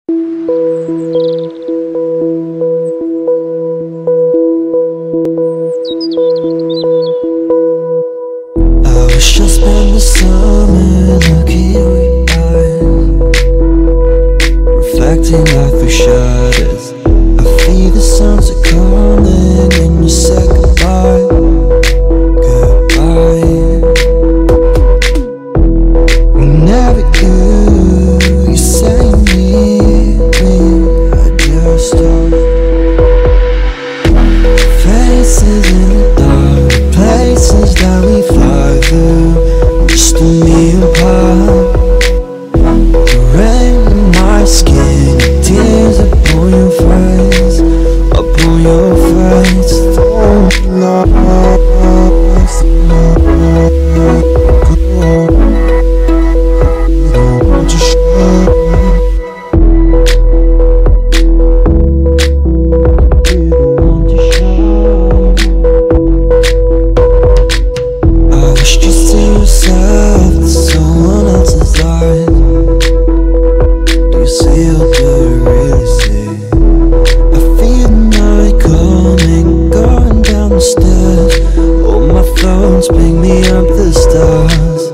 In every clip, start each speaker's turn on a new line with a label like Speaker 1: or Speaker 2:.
Speaker 1: I wish I spent the summer looking at your eyes, reflecting light through shutters. I feel the suns are coming and you said goodbye, goodbye. Whenever you say you need me, I just stop. Faces in the dark, places that we fly through, just me and pop. The rain in my skin, tears upon your face, upon your face. Oh, love. Bring me up the stars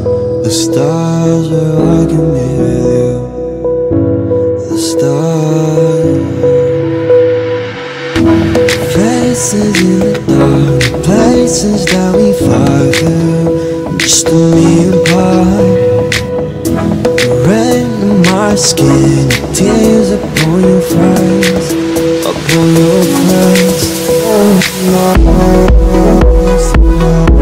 Speaker 1: where I can be with you, the stars. Faces in the dark, places that we fly through, just me and pop. The rain in my skin, tears upon your face, upon your face. Oh, love.